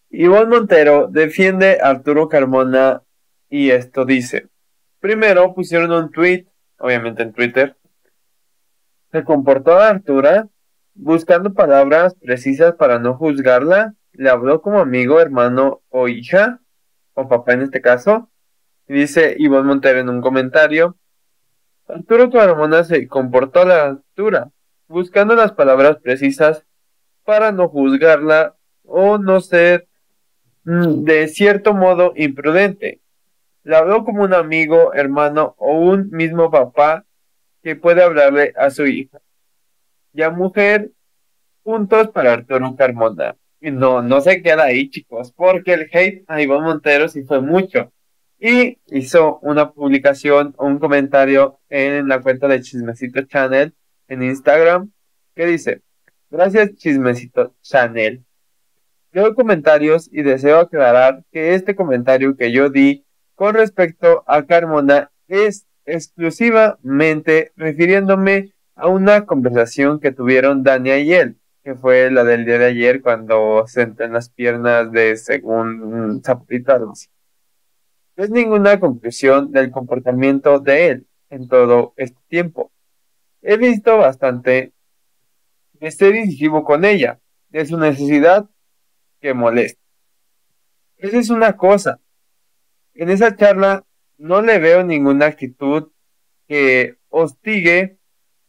Ivonne Montero defiende a Arturo Carmona y esto dice. Primero pusieron un tweet, obviamente en Twitter. Se comportó a Artura buscando palabras precisas para no juzgarla. Le habló como amigo, hermano o hija, o papá en este caso. Y dice Ivonne Montero en un comentario. Arturo Carmona se comportó a la altura, buscando las palabras precisas para no juzgarla o no ser de cierto modo imprudente. La veo como un amigo, hermano o un mismo papá que puede hablarle a su hija. Ya mujer, puntos para Arturo Carmona. Y no se queda ahí, chicos, porque el hate a Iván Montero sí fue mucho. Y hizo una publicación, un comentario en la cuenta de Chismecito Channel en Instagram que dice, gracias Chismecito Channel. Leo comentarios y deseo aclarar que este comentario que yo di con respecto a Carmona es exclusivamente refiriéndome a una conversación que tuvieron Dania y él, que fue la del día de ayer cuando senté en las piernas de según Zapatito algo así. No es ninguna conclusión del comportamiento de él en todo este tiempo. He visto bastante de ser incisivo con ella, de su necesidad que molesta. Esa es una cosa. En esa charla no le veo ninguna actitud que hostigue.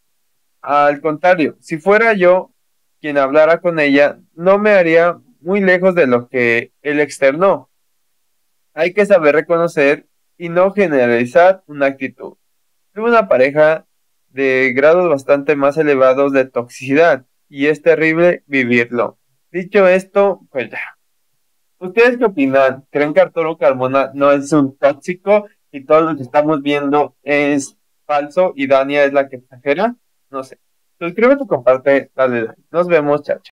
Al contrario, si fuera yo quien hablara con ella, no me haría muy lejos de lo que él externó. Hay que saber reconocer y no generalizar una actitud. Tuve una pareja de grados bastante más elevados de toxicidad y es terrible vivirlo. Dicho esto, pues ya. ¿Ustedes qué opinan? ¿Creen que Arturo Carmona no es un tóxico y todo lo que estamos viendo es falso y Dania es la que exagera? No sé. Suscríbete, comparte, dale like. Nos vemos, chao. Chao.